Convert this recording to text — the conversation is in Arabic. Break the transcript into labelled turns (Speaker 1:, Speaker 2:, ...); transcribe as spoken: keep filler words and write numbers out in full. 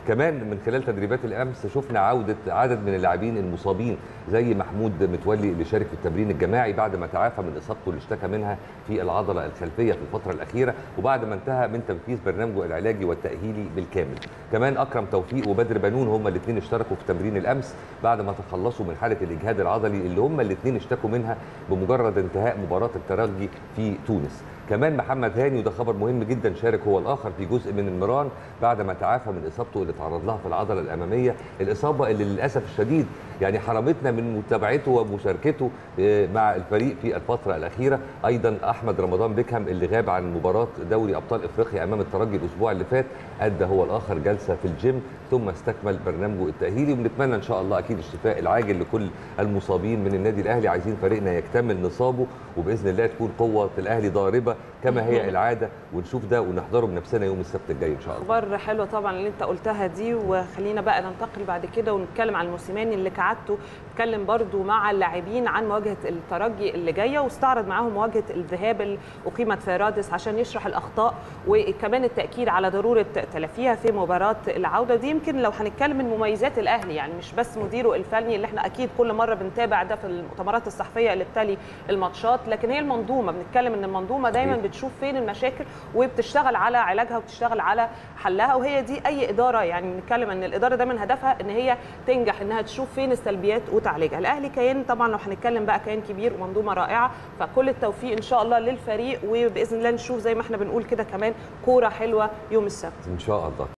Speaker 1: كمان من خلال تدريبات الامس شفنا عوده عدد من اللاعبين المصابين زي محمود متولي اللي شارك في التمرين الجماعي بعد ما تعافى من اصابته اللي اشتكى منها في العضله الخلفيه في الفتره الاخيره، وبعد ما انتهى من تنفيذ برنامجه العلاجي والتاهيلي بالكامل. كمان اكرم توفيق وبدر بنون هم الاثنين اشتركوا في تمرين الامس بعد ما تخلصوا من حاله الاجهاد العضلي اللي هم الاثنين اشتكوا منها بمجرد انتهاء مباراه الترجي في تونس. كمان محمد هاني وده خبر مهم جدا شارك هو الاخر في جزء من المران بعد ما تعافى من اصابته اللي تعرض لها في العضله الاماميه، الاصابه اللي للاسف الشديد يعني حرمتنا من متابعته ومشاركته مع الفريق في الفتره الاخيره. ايضا احمد رمضان بيكهام اللي غاب عن مباراه دوري ابطال افريقيا امام الترجي الاسبوع اللي فات ادى هو الاخر جلسه في الجيم ثم استكمل برنامجه التاهيلي، ونتمنى ان شاء الله اكيد الشفاء العاجل لكل المصابين من النادي الاهلي. عايزين فريقنا يكتمل نصابه وباذن الله تكون قوه الاهلي ضاربه كما هي العاده، ونشوف ده ونحضره بنفسنا يوم السبت الجاي ان شاء الله.
Speaker 2: اخبار حلوه طبعا اللي انت قلتها دي، وخلينا بقى ننتقل بعد كده ونتكلم عن الموسيماني اللي كعادته اتكلم برضو مع اللاعبين عن مواجهه الترجي اللي جايه، واستعرض معاهم مواجهه الذهاب اللي اقيمت في رادس عشان يشرح الاخطاء وكمان التاكيد على ضروره تلافيها في مباراه العوده دي. يمكن لو هنتكلم من مميزات الاهلي يعني مش بس مديره الفني اللي احنا اكيد كل مره بنتابع ده في المؤتمرات الصحفيه اللي بتلي الماتشات، لكن هي المنظومه. بنتكلم ان المنظومه دايما بتشوف فين المشاكل وبتشتغل على علاجها وبتشتغل على حلها، وهي دي اي اداره يعني بنتكلم ان الاداره دايما هدفها ان هي تنجح انها تشوف فين السلبيات وتعالجها. الاهلي كيان طبعا لو هنتكلم بقى كيان كبير ومنظومه رائعه، فكل التوفيق ان شاء الله للفريق، وباذن الله نشوف زي ما احنا بنقول كده كمان كوره حلوه يوم السبت
Speaker 1: ان شاء الله.